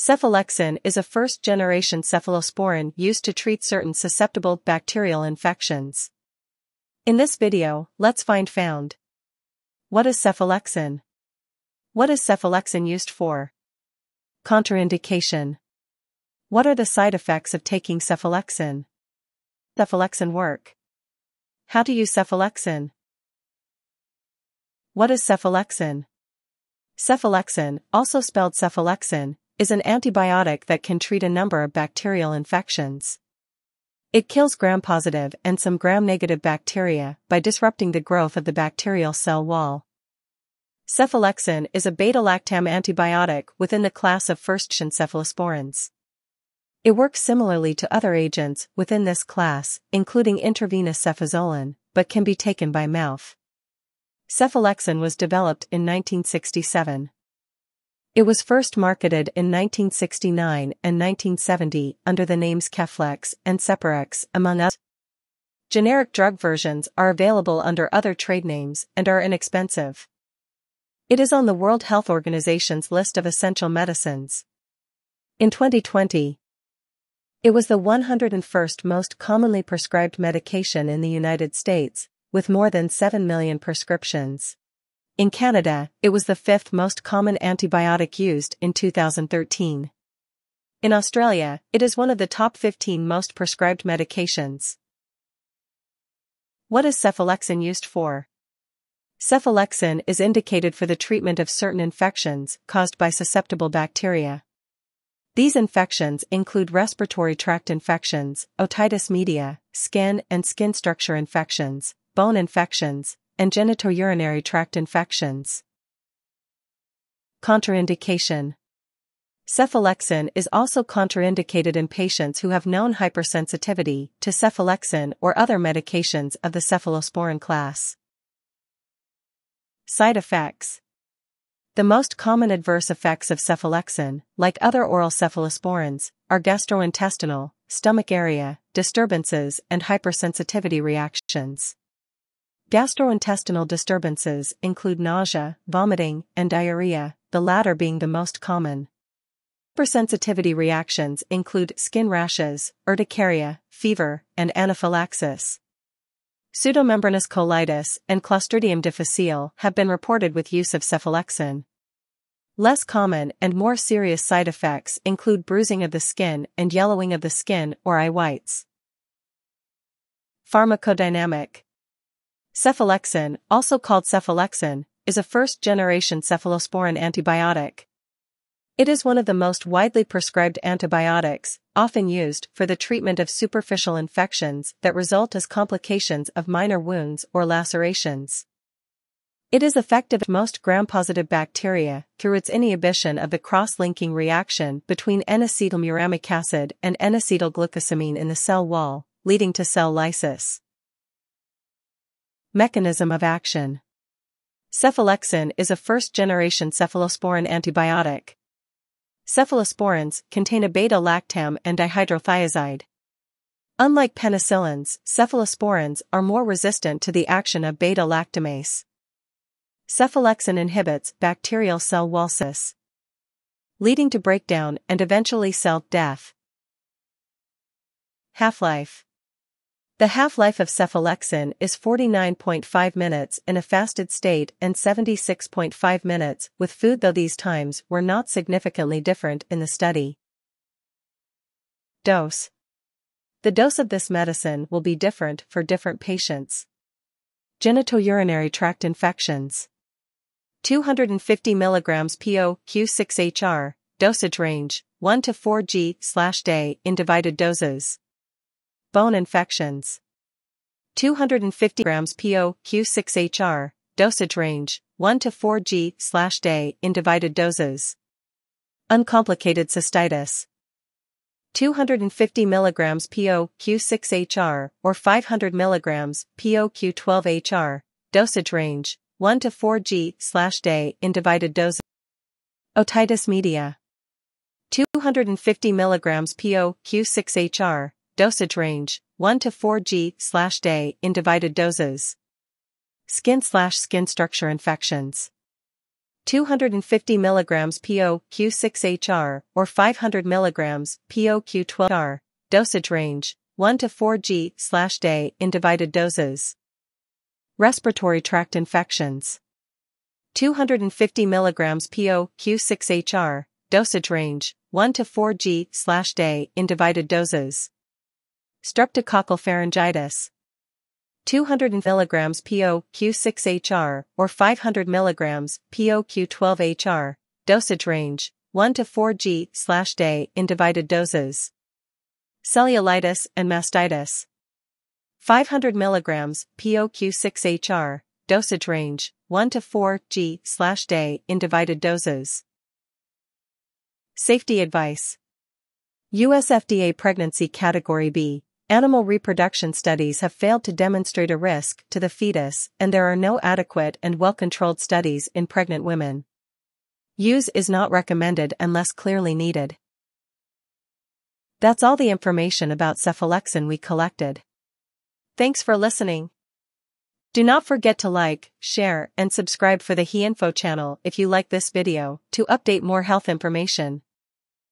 Cephalexin is a first-generation cephalosporin used to treat certain susceptible bacterial infections. In this video, let's found. What is cephalexin? What is cephalexin used for? Contraindication. What are the side effects of taking cephalexin? Cephalexin work. How to use cephalexin? What is cephalexin? Cephalexin, also spelled cephalexin, is an antibiotic that can treat a number of bacterial infections. It kills gram-positive and some gram-negative bacteria by disrupting the growth of the bacterial cell wall. Cephalexin is a beta-lactam antibiotic within the class of first-gen cephalosporins. It works similarly to other agents within this class, including intravenous cefazolin, but can be taken by mouth. Cephalexin was developed in 1967. It was first marketed in 1969 and 1970 under the names Keflex and Cephalexin, among others. Generic drug versions are available under other trade names and are inexpensive. It is on the World Health Organization's list of essential medicines. In 2020, it was the 101st most commonly prescribed medication in the United States, with more than 7 million prescriptions. In Canada, it was the 5th most common antibiotic used in 2013. In Australia, it is one of the top 15 most prescribed medications. What is cephalexin used for? Cephalexin is indicated for the treatment of certain infections caused by susceptible bacteria. These infections include respiratory tract infections, otitis media, skin and skin structure infections, bone infections, and genitourinary tract infections. Contraindication. Cephalexin is also contraindicated in patients who have known hypersensitivity to cephalexin or other medications of the cephalosporin class. Side effects. The most common adverse effects of cephalexin, like other oral cephalosporins, are gastrointestinal, stomach area, disturbances, and hypersensitivity reactions. Gastrointestinal disturbances include nausea, vomiting, and diarrhea, the latter being the most common. Hypersensitivity reactions include skin rashes, urticaria, fever, and anaphylaxis. Pseudomembranous colitis and Clostridium difficile have been reported with use of cephalexin. Less common and more serious side effects include bruising of the skin and yellowing of the skin or eye whites. Pharmacodynamic. Cephalexin, also called cephalexin, is a first-generation cephalosporin antibiotic. It is one of the most widely prescribed antibiotics, often used for the treatment of superficial infections that result as complications of minor wounds or lacerations. It is effective at most gram-positive bacteria through its inhibition of the cross-linking reaction between N-acetylmuramic acid and N-acetylglucosamine in the cell wall, leading to cell lysis. Mechanism of action. Cephalexin is a first-generation cephalosporin antibiotic. Cephalosporins contain a beta-lactam and dihydrothiazide. Unlike penicillins, cephalosporins are more resistant to the action of beta-lactamase. Cephalexin inhibits bacterial cell wall lysis, leading to breakdown and eventually cell death. Half-life. The half-life of cephalexin is 49.5 minutes in a fasted state and 76.5 minutes with food, though these times were not significantly different in the study. Dose. The dose of this medicine will be different for different patients. Genitourinary tract infections. 250 mg PO Q6HR, dosage range, 1 to 4 g/day in divided doses. Bone infections. 250 grams PO Q6HR, dosage range, 1 to 4 g/day in divided doses. Uncomplicated cystitis. 250 mg PO Q6HR or 500 mg PO Q12HR, dosage range, 1 to 4 g/day in divided doses. Otitis media. 250 mg PO Q6HR, dosage range, 1 to 4 g/day in divided doses. Skin/skin structure infections. 250 mg POQ6HR or 500 mg POQ12R. Dosage range 1 to 4 g/day in divided doses. Respiratory tract infections. 250 mg POQ6HR. Dosage range 1 to 4 g/day in divided doses. Streptococcal Pharyngitis. 200 mg POQ6HR or 500 mg POQ12HR. Dosage range 1 to 4 g/day in divided doses. Cellulitis and mastitis. 500 mg POQ6HR. Dosage range 1 to 4 g/day in divided doses. Safety advice. U.S. FDA Pregnancy Category B. Animal reproduction studies have failed to demonstrate a risk to the fetus, and there are no adequate and well-controlled studies in pregnant women. Use is not recommended unless clearly needed. That's all the information about Cephalexin we collected. Thanks for listening. Do not forget to like, share, and subscribe for the HeInfo channel if you like this video to update more health information.